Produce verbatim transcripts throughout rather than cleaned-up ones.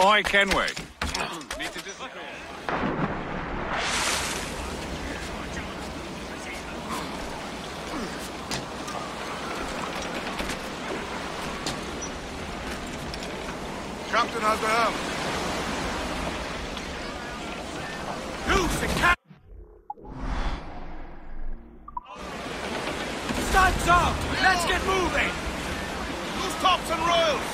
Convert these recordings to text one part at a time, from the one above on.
I can wait. Need to disappear. Captain has the helm. Loose the cap. Studs up! Let's get moving! Loose tops and royals.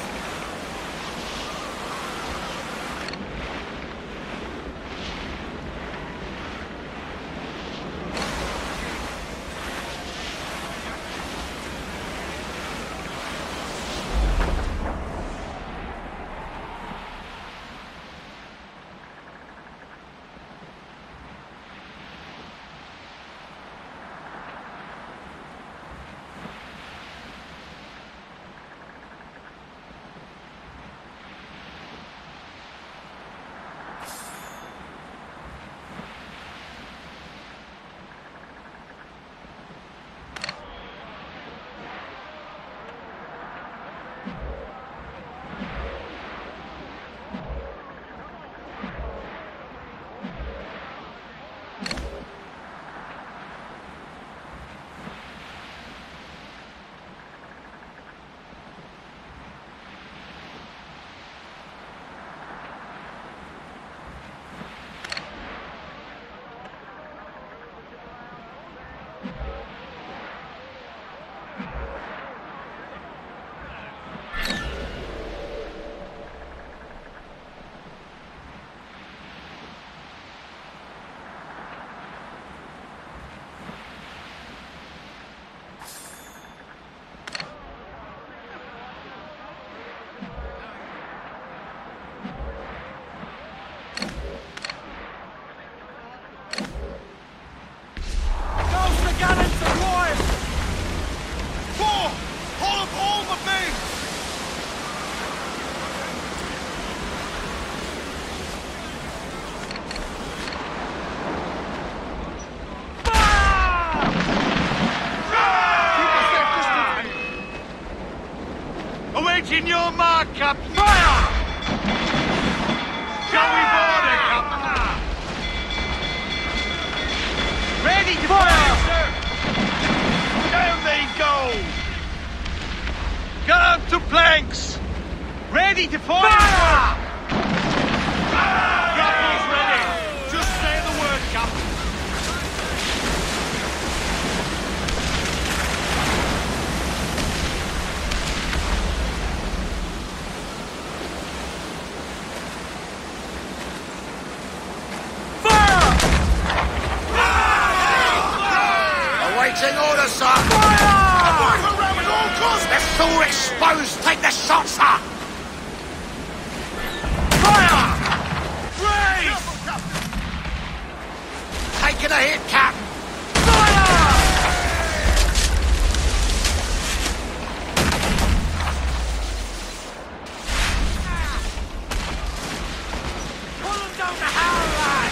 In your mark, Captain! Fire! Shall we board it, Captain? Ready to fire, sir! Down they go! Guard to planks! Ready to fire! Fire! Grapples ready! Just say the word, Captain! Awaiting orders, sir! Fire! Around at all costs! Vessel exposed! Take the shot, sir! Fire! Raise! Taking a hit, Captain! Fire! Pull them down the howl, lads!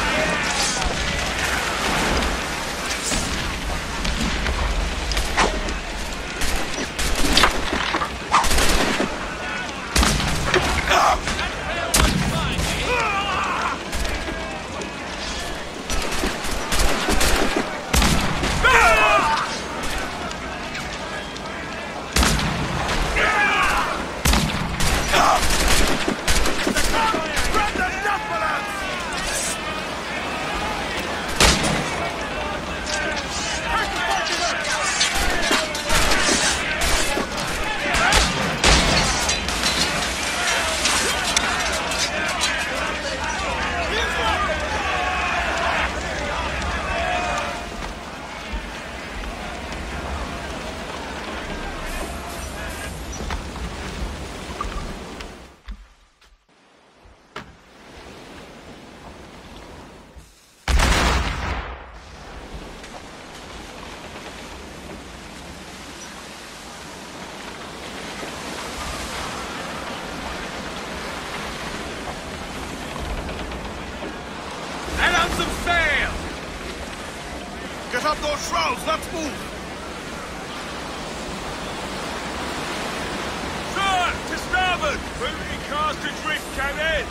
Get up those shrouds, let's move! Sir, to start! starboard! Booty cast adrift, cannon!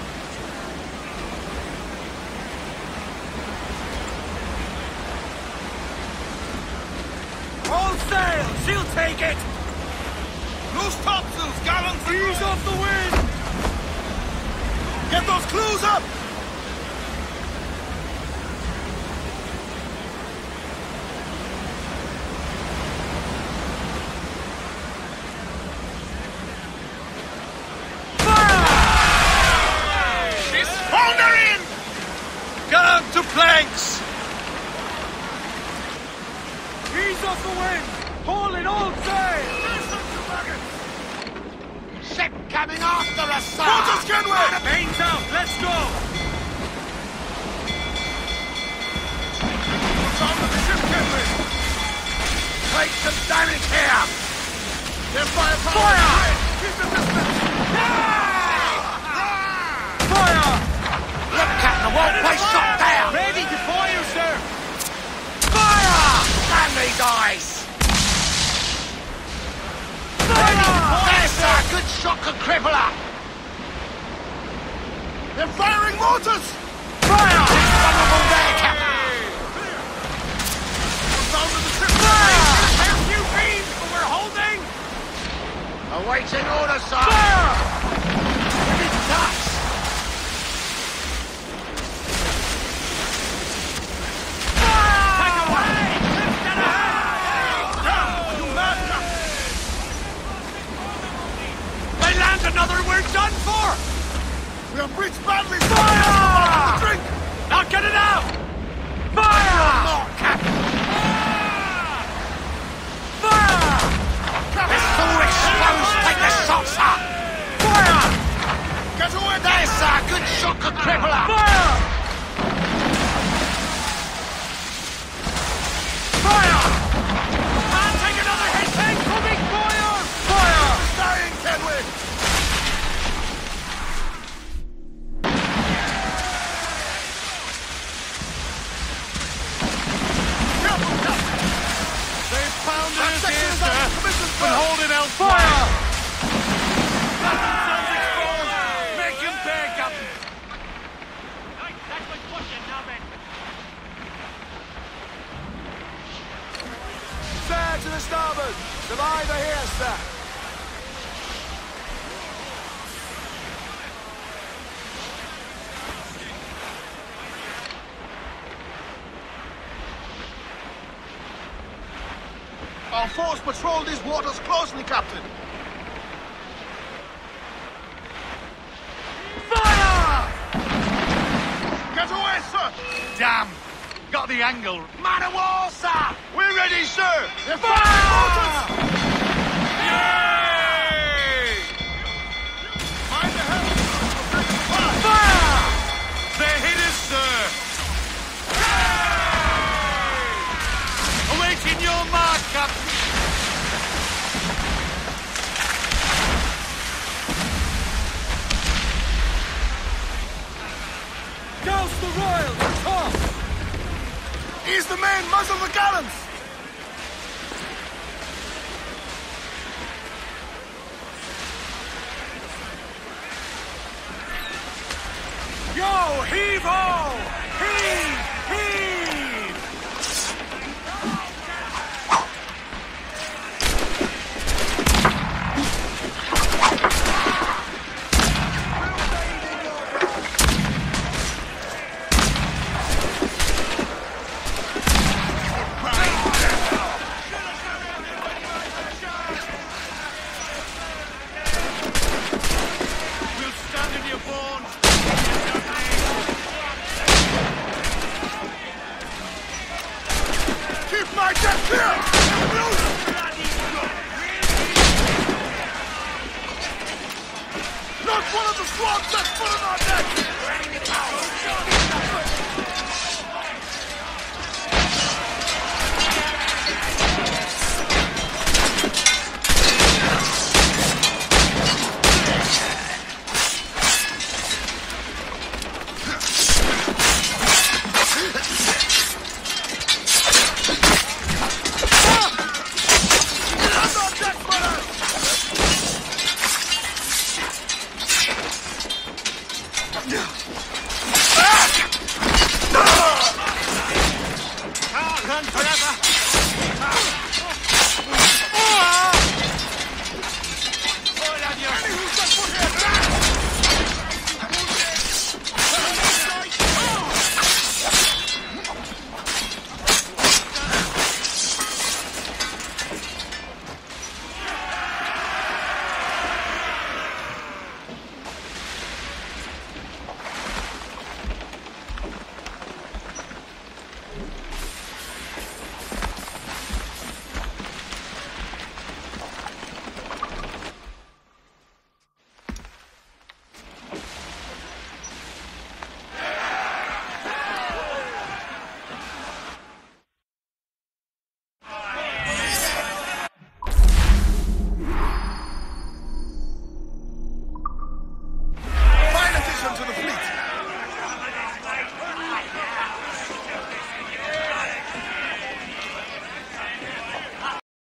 All sail! She'll take it! Loose topsails, gallants! Ease off the wind! Get those clews up! She's foundering! Come to planks! Ease off the wind! Haul in all sail! Ship coming after us, sir! Motors, Kenway! Mains out! Let's go! Down to the ship, Kenway! Take some damage here! Their firepower! Fire! Keep the distance! Fire! Look, Captain, the whole place shot down! Ready to fire, sir! Fire! Damn these eyes! There's a good shot could cripple her! They're firing mortars! Fire! It's vulnerable there, Captain! Down to the ship! A few beams, but we're holding! Awaiting orders, sir! Fire! Give it touch! Take away! Lift and ahead! Down! You mad, Captain! They land another, we're done for! We are breached badly! Fire! Drink! Now get it out! Fire! More, Captain! Fire! It's all exposed! Take the shots, sir! Fire! Get away! There's a good shot could cripple her! Fire! Fire! And take another hit! Incoming fire! Fire! Dying, Kenway! Careful, Captain! They've found That us section here, is out sir! of commission's But belt. hold it elsewhere! Fire! Sun's exposed! Make him pay, Captain! Fair to the starboard! Survivor here, sir! Our force patrol these waters closely, Captain. Fire! Get away, sir! Damn! Got the angle! Man of war, sir! We're ready, sir! They're Fire! firing mortars! Yay! Mind the helm! Fire! Fire! They hit us, sir! Awaiting your mark, Captain! Douse the royals! Toss! Ease the main, muzzle the gallants! Yo, heave ho!